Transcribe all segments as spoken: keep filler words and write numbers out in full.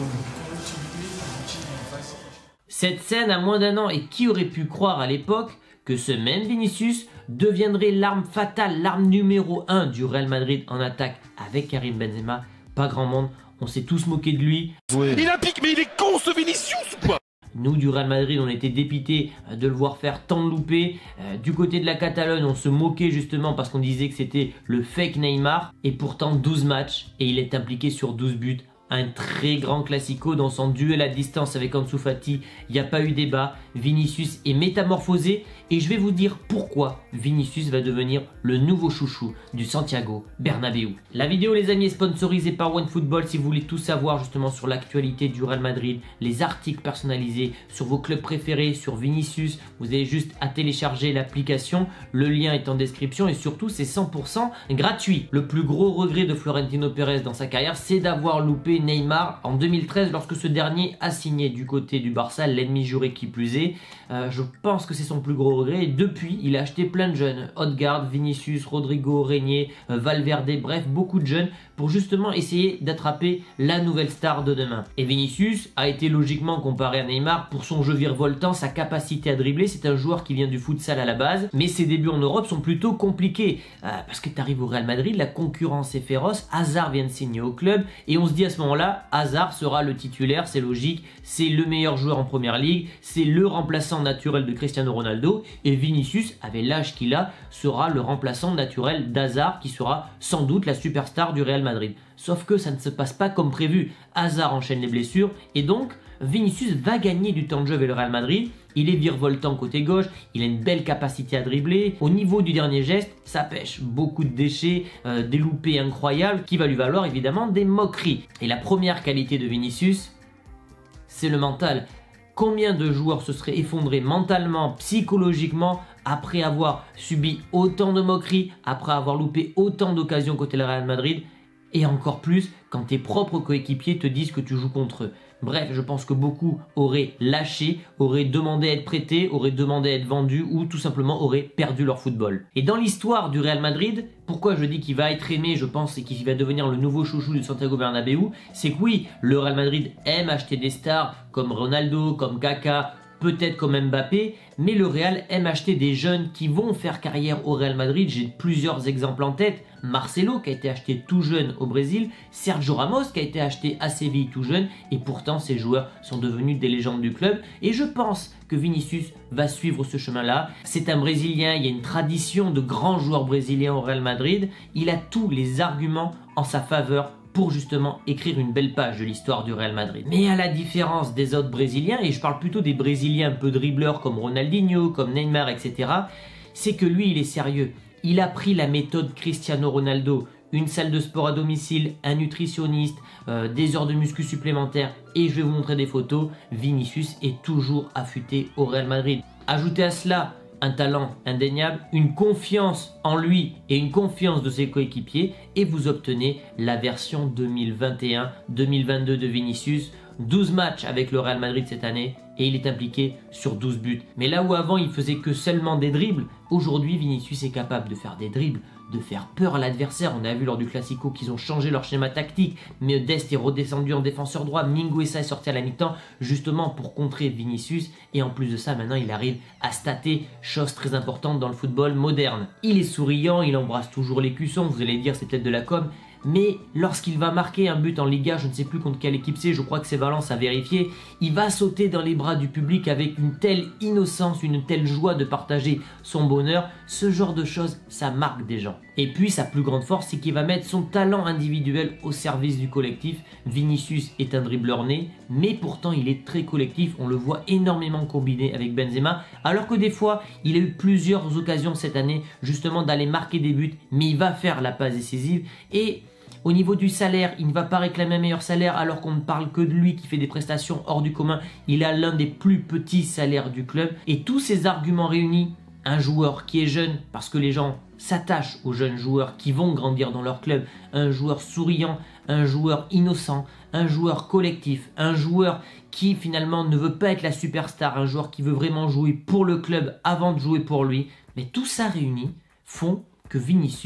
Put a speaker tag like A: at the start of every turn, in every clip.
A: Cette scène a moins d'un an, et qui aurait pu croire à l'époque que ce même Vinicius deviendrait l'arme fatale, l'arme numéro un du Real Madrid en attaque avec Karim Benzema. Pas grand monde, on s'est tous moqué de lui.
B: Ouais. Il a pique, mais il est con ce Vinicius ou quoi?
A: Nous du Real Madrid, on était dépités de le voir faire tant de loupés. Euh, du côté de la Catalogne, on se moquait justement parce qu'on disait que c'était le fake Neymar. Et pourtant douze matchs et il est impliqué sur douze buts. Un très grand classico dans son duel à distance avec Ansu Fati. Il n'y a pas eu débat. Vinicius est métamorphosé et je vais vous dire pourquoi Vinicius va devenir le nouveau chouchou du Santiago Bernabéu. La vidéo les amis est sponsorisée par OneFootball. Si vous voulez tout savoir justement sur l'actualité du Real Madrid, les articles personnalisés sur vos clubs préférés, sur Vinicius, vous avez juste à télécharger l'application. Le lien est en description et surtout c'est cent pour cent gratuit. Le plus gros regret de Florentino Pérez dans sa carrière, c'est d'avoir loupé Neymar en deux mille treize lorsque ce dernier a signé du côté du Barça, l'ennemi juré qui plus est. Euh, je pense que c'est son plus gros regret et depuis il a acheté plein de jeunes, Odegaard, Vinicius, Rodrigo, Régnier, euh, Valverde, bref beaucoup de jeunes pour justement essayer d'attraper la nouvelle star de demain. Et Vinicius a été logiquement comparé à Neymar pour son jeu virevoltant, sa capacité à dribbler. C'est un joueur qui vient du futsal à la base, mais ses débuts en Europe sont plutôt compliqués euh, parce que tu arrives au Real Madrid, la concurrence est féroce, Hazard vient de signer au club et on se dit à ce moment là, Hazard sera le titulaire, c'est logique, c'est le meilleur joueur en première ligue, c'est le remplaçant naturel de Cristiano Ronaldo et Vinicius, avec l'âge qu'il a, sera le remplaçant naturel d'Hazard qui sera sans doute la superstar du Real Madrid. Sauf que ça ne se passe pas comme prévu, Hazard enchaîne les blessures et donc Vinicius va gagner du temps de jeu avec le Real Madrid. Il est virevoltant côté gauche, il a une belle capacité à dribbler. Au niveau du dernier geste, ça pêche. Beaucoup de déchets, euh, des loupés incroyables qui va lui valoir évidemment des moqueries. Et la première qualité de Vinicius, c'est le mental. Combien de joueurs se seraient effondrés mentalement, psychologiquement après avoir subi autant de moqueries, après avoir loupé autant d'occasions côté le Real Madrid et encore plus quand tes propres coéquipiers te disent que tu joues contre eux. Bref, je pense que beaucoup auraient lâché, auraient demandé à être prêtés, auraient demandé à être vendus ou tout simplement auraient perdu leur football. Et dans l'histoire du Real Madrid, pourquoi je dis qu'il va être aimé, je pense, et qu'il va devenir le nouveau chouchou du Santiago Bernabéu, c'est que oui, le Real Madrid aime acheter des stars comme Ronaldo, comme Kaka, peut-être comme Mbappé, mais le Real aime acheter des jeunes qui vont faire carrière au Real Madrid. J'ai plusieurs exemples en tête. Marcelo qui a été acheté tout jeune au Brésil, Sergio Ramos qui a été acheté à Séville tout jeune et pourtant ces joueurs sont devenus des légendes du club et je pense que Vinicius va suivre ce chemin-là. C'est un Brésilien, il y a une tradition de grands joueurs brésiliens au Real Madrid, il a tous les arguments en sa faveur pour justement écrire une belle page de l'histoire du Real Madrid. Mais à la différence des autres Brésiliens, et je parle plutôt des Brésiliens un peu dribbleurs comme Ronaldinho, comme Neymar, et cetera, c'est que lui il est sérieux. Il a pris la méthode Cristiano Ronaldo, une salle de sport à domicile, un nutritionniste, euh, des heures de muscu supplémentaires et je vais vous montrer des photos. Vinicius est toujours affûté au Real Madrid. Ajoutez à cela un talent indéniable, une confiance en lui et une confiance de ses coéquipiers et vous obtenez la version deux mille vingt et un deux mille vingt-deux de Vinicius. douze matchs avec le Real Madrid cette année et il est impliqué sur douze buts. Mais là où avant il faisait que seulement des dribbles, aujourd'hui Vinicius est capable de faire des dribbles, de faire peur à l'adversaire. On a vu lors du Classico qu'ils ont changé leur schéma tactique. Mais Dest est redescendu en défenseur droit, Mingueza est sorti à la mi-temps justement pour contrer Vinicius. Et en plus de ça, maintenant il arrive à stater, chose très importante dans le football moderne. Il est souriant, il embrasse toujours les cuissons, vous allez dire c'est peut-être de la com'. Mais lorsqu'il va marquer un but en Liga, je ne sais plus contre quelle équipe c'est, je crois que c'est Valence à vérifier, il va sauter dans les bras du public avec une telle innocence, une telle joie de partager son bonheur. Ce genre de choses, ça marque des gens. Et puis sa plus grande force, c'est qu'il va mettre son talent individuel au service du collectif. Vinicius est un dribbleur né, mais pourtant il est très collectif, on le voit énormément combiné avec Benzema, alors que des fois, il a eu plusieurs occasions cette année justement d'aller marquer des buts, mais il va faire la passe décisive. Et au niveau du salaire, il ne va pas réclamer un meilleur salaire alors qu'on ne parle que de lui qui fait des prestations hors du commun. Il a l'un des plus petits salaires du club. Et tous ces arguments réunis, un joueur qui est jeune parce que les gens s'attachent aux jeunes joueurs qui vont grandir dans leur club, un joueur souriant, un joueur innocent, un joueur collectif, un joueur qui finalement ne veut pas être la superstar, un joueur qui veut vraiment jouer pour le club avant de jouer pour lui. Mais tout ça réuni font que Vinicius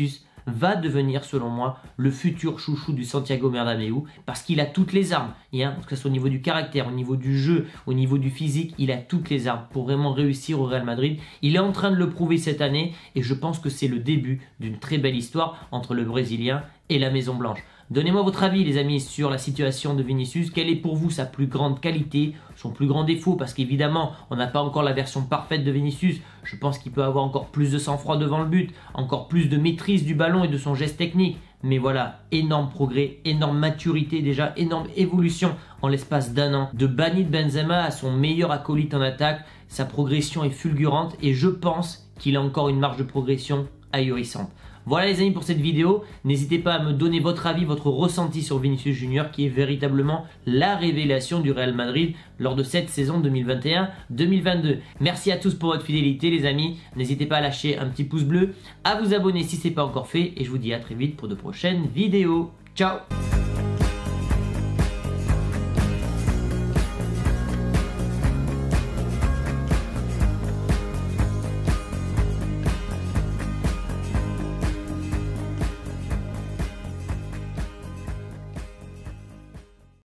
A: va devenir selon moi le futur chouchou du Santiago Bernabéu parce qu'il a toutes les armes, et, hein, que ce soit au niveau du caractère, au niveau du jeu, au niveau du physique, il a toutes les armes pour vraiment réussir au Real Madrid. Il est en train de le prouver cette année et je pense que c'est le début d'une très belle histoire entre le Brésilien et la Maison Blanche. Donnez-moi votre avis les amis sur la situation de Vinicius. Quelle est pour vous sa plus grande qualité, son plus grand défaut? Parce qu'évidemment, on n'a pas encore la version parfaite de Vinicius. Je pense qu'il peut avoir encore plus de sang-froid devant le but, encore plus de maîtrise du ballon et de son geste technique. Mais voilà, énorme progrès, énorme maturité déjà, énorme évolution en l'espace d'un an. De Banni de Benzema à son meilleur acolyte en attaque, sa progression est fulgurante et je pense qu'il a encore une marge de progression ahurissante. Voilà les amis pour cette vidéo, n'hésitez pas à me donner votre avis, votre ressenti sur Vinicius Junior qui est véritablement la révélation du Real Madrid lors de cette saison deux mille vingt et un deux mille vingt-deux. Merci à tous pour votre fidélité les amis, n'hésitez pas à lâcher un petit pouce bleu, à vous abonner si ce n'est pas encore fait et je vous dis à très vite pour de prochaines vidéos. Ciao!